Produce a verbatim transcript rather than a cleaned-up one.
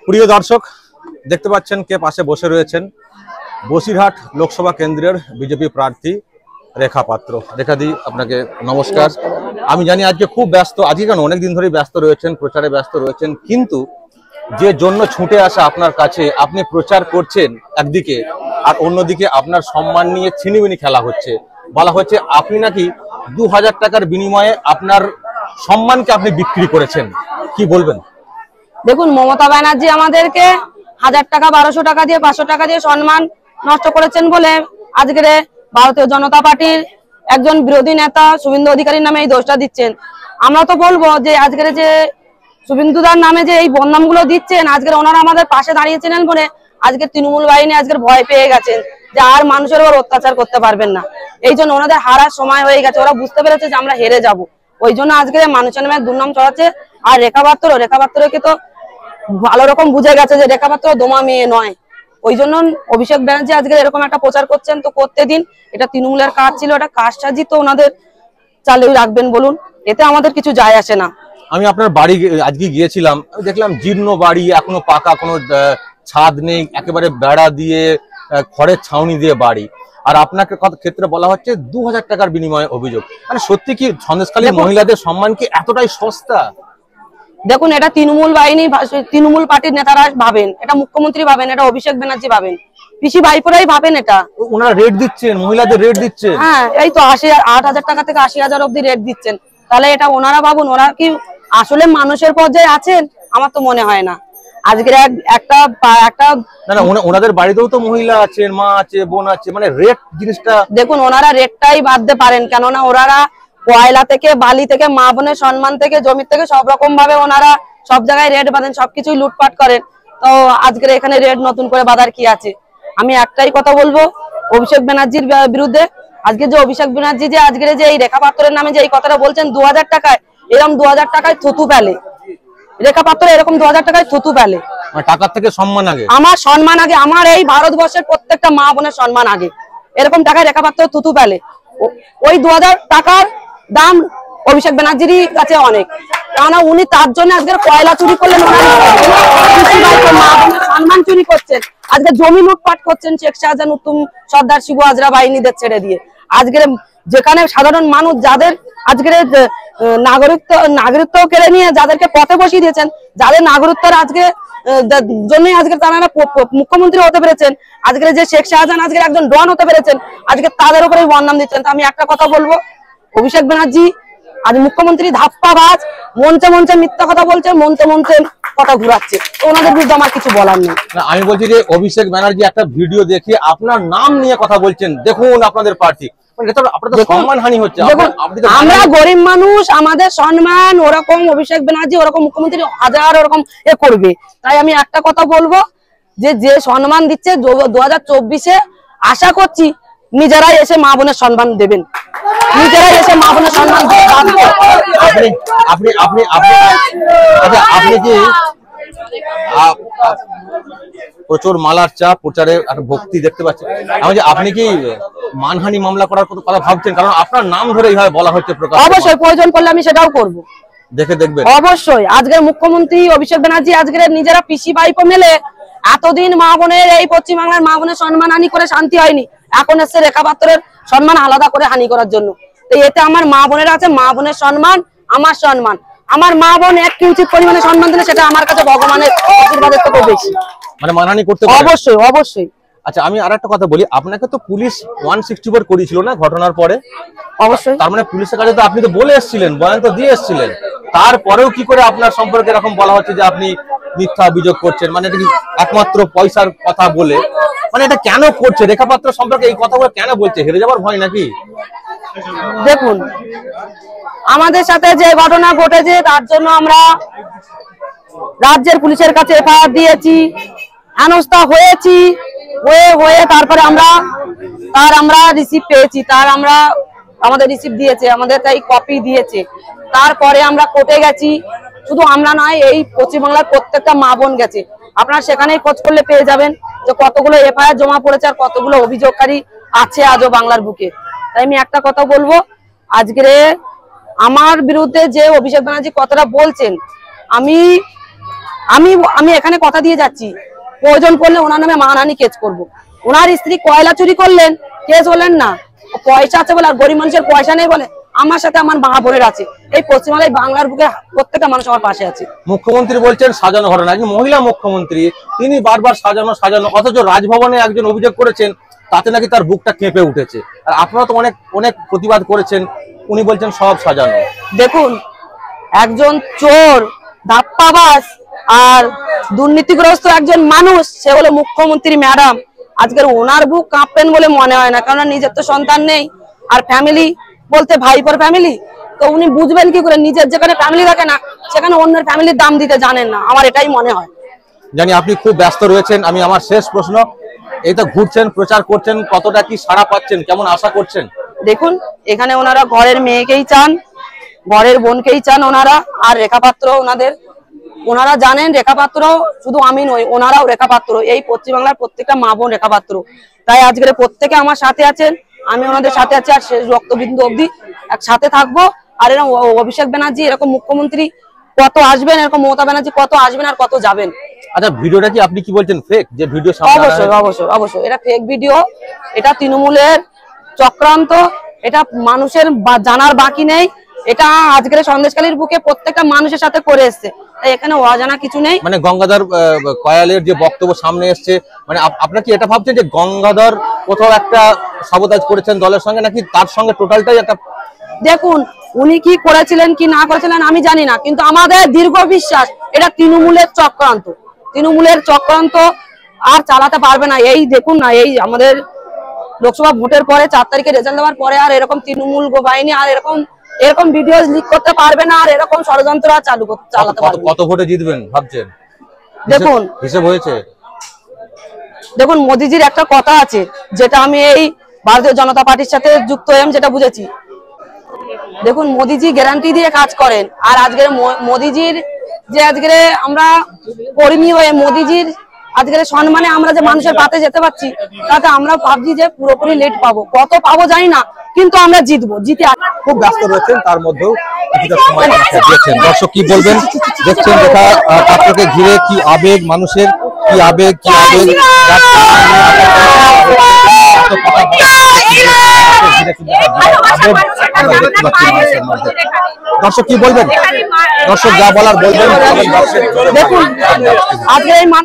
প্রিয় দর্শক, দেখতে পাচ্ছেন কে পাশে বসে রয়েছেন। বসিরহাট লোকসভা কেন্দ্রের বিজেপি প্রার্থী রেখা পাত্র। রেখা দি, আপনাকে নমস্কার। আমি জানি আজকে খুব ব্যস্ত, আজকে কেন অনেকদিন ধরেই ব্যস্ত রয়েছেন, প্রচারে ব্যস্ত রয়েছেন, কিন্তু যে জন্য ছুটে আসা আপনার কাছে, আপনি প্রচার করছেন একদিকে, আর অন্যদিকে আপনার সম্মান নিয়ে ছিনিমিনি খেলা হচ্ছে। বলা হচ্ছে আপনি নাকি দু হাজার টাকার বিনিময়ে আপনার সম্মানকে আপনি বিক্রি করেছেন, কি বলবেন? দেখুন, মমতা ব্যানার্জি আমাদেরকে হাজার টাকা বারোশো টাকা দিয়ে পাঁচশো টাকা দিয়ে সম্মান নষ্ট করেছেন বলে আজকের ভারতীয় জনতা পার্টির একজন বিরোধী নেতা শুভেন্দু অধিকারীর নামে এই দোষটা দিচ্ছেন। আমরা তো বলবো যে আজকের যে শুভেন্দুদার নামে যে এই বদনামগুলো দিচ্ছেন, আজকের ওনারা আমাদের পাশে দাঁড়িয়েছিলেন বলে আজকের তৃণমূল বাহিনী আজকের ভয় পেয়ে গেছেন যে আর মানুষের উপর অত্যাচার করতে পারবেন না। এই জন্য ওনাদের হারার সময় হয়ে গেছে, ওরা বুঝতে পেরেছে যে আমরা হেরে যাব, ওই জন্য আজকে মানুষের নামে দুর্নাম ছড়াচ্ছে। আর রেখা পাত্র রেখা পাত্রকে তো ভালো রকম বুঝে গেছে যে রেখা পাত্র দমা মেয়ে নয়, ওই জন্য অভিষেক ব্যানার্জি আজকে এরকম একটা প্রচার করছেন। তো করতে দিন, এটা তৃণমূলের কাজ ছিল, এটা কাজ সাজি তো ওনাদের চালিয়ে রাখবেন বলুন, এতে আমাদের কিছু যায় আসে না। আমি আপনার বাড়ি আজকে গিয়েছিলাম, আমি দেখলাম জীর্ণ বাড়ি, এখনো পাকা, কোনো ছাদ নেই, একেবারে বেড়া দিয়ে খড়ের ছাউনি দিয়ে বাড়ি। আর আপনাকে ক্ষেত্রে বলা হচ্ছে দু হাজার টাকার বিনিময়ে অভিযোগ। মানে সত্যি কি সন্দেশখালী মহিলাদের সম্মান কি এতটাই সস্তা? দেখুন, এটা তৃণমূল বাহিনী, তৃণমূল পার্টির নেতারা ভাবেন, এটা মুখ্যমন্ত্রী ভাবেন, এটা অভিষেক ব্যানার্জি ভাবেন, পিসি ভাইপোরাই ভাবেন। এটা ওনারা রেট দিচ্ছেন, মহিলাদের রেট দিচ্ছেন। হ্যাঁ, এই তো আশি আট হাজার টাকা থেকে আশি হাজার অব্দি রেট দিচ্ছেন। তাহলে এটা ওনারা ভাবুন, ওরা কি আসলে মানুষের পর্যায়ে আছেন? আমার তো মনে হয় না। আজকের একটা একটা না না ওনাদের বাড়িতেও তো মহিলা আছেন, মা আছে, বোন আছে, মানে রেট জিনিসটা দেখুন, ওনারা রেটটাই বাঁধতে পারেন, কেননা ওনারা কয়লা থেকে, বালি থেকে, মা বোনের সম্মান থেকে, জমি থেকে সব রকম ভাবে ওনারা সব জায়গায় রেট বাঁধেন, সবকিছুই লুটপাট করেন। তো আজকের এখানে রেট নতুন করে বাঁধার কি আছে? আমি একটাই কথা বলবো অভিষেক ব্যানার্জির বিরুদ্ধে। আজকে যে অভিষেক ব্যানার্জি যে আজকের যে এই রেখা পাত্রের নামে যে এই কথাটা বলছেন দু হাজার টাকায়, এরকম দু হাজার টাকায় থুতু ফেলে রেখা পাত্র, এরকম দু হাজার টাকায় থুতু ফেলে। টাকার থেকে সম্মান আগে, আমার সম্মান আগে, আমার এই ভারতবর্ষের প্রত্যেকটা মা বোনের সম্মান আগে। এরকম টাকায় রেখা পাত্র থুতু ফেলে। ওই দু হাজার টাকার দাম অভিষেক ব্যানার্জির কাছে অনেক, কেননা উনি তার জন্য আজকের কয়লা চুরি করলেন, সম্মান চুরি করছেন, আজকে জমি লুটপাট করছেন শেখ শাহজাহান, উত্তম সর্দার, শিবু হাজরা বাহিনীদের ছেড়ে দিয়ে। আজকের যেখানে সাধারণ মানুষ, যাদের আজকের নাগরিকত্ব নাগরিকত্ব কেড়ে নিয়ে যাদেরকে পথে বসিয়ে দিয়েছেন, যাদের নাগরিকত্বের আজকে জন্যই আজকে তারা মুখ্যমন্ত্রী হতে পেরেছেন, আজকের যে শেখ শাহজাহান আজকে একজন ডন হতে পেরেছেন, আজকে তাদের উপরে বদনাম দিচ্ছেন। তো আমি একটা কথা বলবো, অভিষেক ব্যানার্জি আজ মুখ্যমন্ত্রী ধাপ্পাবাজ, মঞ্চে মঞ্চে মিথ্যা কথা বলছে, মঞ্চে মঞ্চে কথা ঘুরাচ্ছে, ওনাদের বিরুদ্ধে আমার কিছু বলার নেই। আমি বলছি যে অভিষেক ব্যানার্জি একটা ভিডিও দেখে আপনার নাম নিয়ে কথা বলছেন, দেখুন আপনাদের প্রার্থী, সম্মানহানি হচ্ছে। আমরা গরিব মানুষ, আমাদের সম্মান ওরকম অভিষেক ব্যানার্জি ওরকম মুখ্যমন্ত্রী হাজার ওরকম এ করবে। তাই আমি একটা কথা বলবো যে যে সম্মান দিচ্ছে দু হাজার চব্বিশে আশা করছি নিজেরাই এসে মা বোনের সম্মান দেবেন, নিজেরাই এসে মা বোনের সম্মান দেবেন। আপনি আপনি আপনি আচ্ছা, আপনি কি প্রচুর মালার চাপ, প্রচারে একটা ভক্তি দেখতে পাচ্ছেন, আপনি কি মানহানি মামলা করার কথা ভাবছেন? কারণ আপনার নাম ধরে এইভাবে বলা হচ্ছে। অবশ্যই প্রয়োজন পড়লে আমি সেটাও করব, দেখে দেখবেন। অবশ্যই আজকের মুখ্যমন্ত্রী অভিষেক ব্যানার্জি আজকের নিজেরা পিসি ভাইপো মেলে এতদিন মা বোনের, এই পশ্চিমবাংলার মা বোনের সম্মান হানি করে শান্তি হয়নি, এখন এসছে রেখা পাত্রের সম্মান আলাদা করে হানি করার জন্য। তো এতে আমার মা বোনেরা আছে, মা বোনের সম্মান আমার সম্মান, আমার মা বোন এক কিঞ্চিত পরিমাণে সম্মান দিলে সেটা আমার কাছে ভগবানের আশীর্বাদের থেকে বেশি, মানে মানহানি করতে অবশ্যই অবশ্যই। আচ্ছা, আমি আর একটা কথা বলি, আপনাকে তো পুলিশ ওয়ান সিক্সটি ফোর করেছিল না ঘটনার পরে? অবশ্যই। তার মানে পুলিশের কাছে তো আপনি তো বলে এসেছিলেন, বয়ান তো দিয়ে এসেছিলেন, তারপরেও কি করে আপনার সম্পর্কে এরকম বলা হচ্ছে যে আপনি মিথ্যা অভিযোগ করছেন? মানে এটা কি একমাত্র পয়সার কথা বলে, মানে এটা কেন করছে? রেখা পাত্র সম্পর্কে এই কথাগুলো কেন বলছে? হেরে যাবার ভয় নাকি? দেখুন, আমাদের সাথে যে ঘটনা ঘটেছে তার জন্য আমরা রাজ্যের পুলিশের কাছে এফআইআর দিয়েছি, হেনস্থা হয়েছি, হয়ে হয়ে তারপরে আমরা তার আমরা রিসিভ পেয়েছি, তার আমরা আমাদের রিসিভ দিয়েছে, আমাদের তাই কপি দিয়েছে। তারপরে আমরা কোর্টে গেছি, শুধু আমরা নয়, এই পশ্চিমবাংলার প্রত্যেকটা মা বোন গেছে। আপনারা সেখানেই খোঁজ করলে পেয়ে যাবেন যে কতগুলো এফআইআর জমা পড়েছে আর কতগুলো অভিযোগকারী আছে আজও বাংলার বুকে। তাই আমি একটা কথা বলবো, আজকে আমার বিরুদ্ধে যে অভিষেক ব্যানার্জি কথাটা বলছেন, আমি আমি আমি এখানে কথা দিয়ে যাচ্ছি, প্রয়োজন পড়লে ওনার নামে মানহানি কেস করব। ওনার স্ত্রী কয়লা চুরি করলেন, কেস হলেন না, পয়সা আছে বলে, আর গরিব মানুষের পয়সা নেই বলে আমার সাথে আমার মা বোনের আছে। এই পশ্চিমবাংলায় বাংলার বুকে প্রত্যেকটা মানুষ আমার পাশে আছে। মুখ্যমন্ত্রী বলছেন সাজানো ঘটনা, একজন মহিলা মুখ্যমন্ত্রী, তিনি বারবার সাজানো সাজানো, অথচ রাজভবনে একজন অভিযোগ করেছেন তাতে নাকি তার বুকটা কেঁপে উঠেছে। আর আপনারা তো অনেক অনেক প্রতিবাদ করেছেন, উনি বলছেন সব সাজানো। দেখুন, একজন চোর, ধাপ্পাবাজ আর দুর্নীতিগ্রস্ত একজন মানুষ, সে হলো মুখ্যমন্ত্রী ম্যাডাম। আজকের ওনার বুক কাঁপবেন বলে মনে হয় না, কারণ নিজের তো সন্তান নেই, আর ফ্যামিলি বলতে ভাইপোর ফ্যামিলি, তো উনি বুঝবেন কি করে? নিজের যেখানে ফ্যামিলি থাকে না, সেখানে অন্যের ফ্যামিলির দাম দিতে জানেন না, আমার এটাই মনে হয়। জানি আপনি খুব ব্যস্ত রয়েছেন, আমি আমার শেষ প্রশ্ন, এই তো ঘুরছেন, প্রচার করছেন, কতটা কি সাড়া পাচ্ছেন, কেমন আশা করছেন? দেখুন, এখানে ওনারা ঘরের মেয়েকেই চান, ঘরের বোনকেই চান ওনারা, আর রেখাপাত্র ওনাদের, ওনারা জানেন রেখাপাত্র শুধু আমি নই, ওনারাও রেখাপাত্র, এই পশ্চিমবাংলার প্রত্যেকটা মা বোন রেখাপাত্র। তাই আজকের প্রত্যেকে আমার সাথে আছেন, আমি ওনাদের সাথে আছি, আর শেষ রক্তবিন্দু অবধি একসাথে থাকবো। আর এরকম অভিষেক ব্যানার্জি এরকম মুখ্যমন্ত্রী কত আসবেন, এরকম মমতা ব্যানার্জি কত আসবেন আর কত যাবেন। আচ্ছা, ভিডিওটা কি আপনি কি বলছেন ফেক? যে ভিডিও অবশ্যই অবশ্যই অবশ্যই এটা ফেক ভিডিও, এটা তৃণমূলের চক্রান্ত, এটা মানুষের জানার বাকি নেই। এটা আজকের সন্দেশখালীর বুকে প্রত্যেকটা মানুষের সাথে করে এসছে, তাই এখানে অজানা কিছু নেই। মানে গঙ্গাধর কয়ালের যে বক্তব্য সামনে এসছে, মানে আপনারা কি এটা ভাবছেন যে গঙ্গাধর কোথাও একটা সাবোতাজ করেছেন দলের সঙ্গে, নাকি তার সঙ্গে টোটালটাই একটা? দেখুন, উনি কি করেছিলেন কি না করেছিলেন আমি জানি না, কিন্তু আমাদের দীর্ঘ বিশ্বাস এটা তৃণমূলের চক্রান্ত, তৃণমূলের চক্রান্ত আর চালাতে পারবে না। এই দেখুন না, এই আমাদের লোকসভা ভোটের পরে চার তারিখে রেজাল্ট দেওয়ার পরে আর এরকম তৃণমূল বাহিনী আর এরকম এরকম ভিডিও লিক করতে পারবে না, আর এরকম ষড়যন্ত্র আর চালু চালাতে পারবে না। কত ভোটে জিতবেন ভাবছেন? দেখুন, হিসেব হয়েছে? দেখুন, মোদিজির একটা কথা আছে, যেটা আমি এই ভারতীয় জনতা পার্টির সাথে যুক্ত হয়ে যেটা বুঝেছি। দেখুন, মোদিজি গ্যারান্টি দিয়ে কাজ করেন, আর আজকের মোদিজির যে আজকের আমরা কর্মী হয়ে মোদিজির আজকের সম্মানে আমরা যে মানুষের পাতে যেতে পারছি, তাতে আমরা ভাবছি যে পুরোপুরি লেট পাবো, কত পাবো জানি না, কিন্তু আমরা জিতবো। জিতে খুব ব্যস্ত রয়েছেন, তার মধ্যেও কিছুটা সময় দিয়েছেন। দর্শক কি বলবেন দেখছেন, রেখা পাত্রকে ঘিরে কি আবেগ মানুষের, কি আবেগ কি আবেগ দর্শক কি বলবেন, দর্শক যা বলার বলবেন। দেখুন, আজকে এই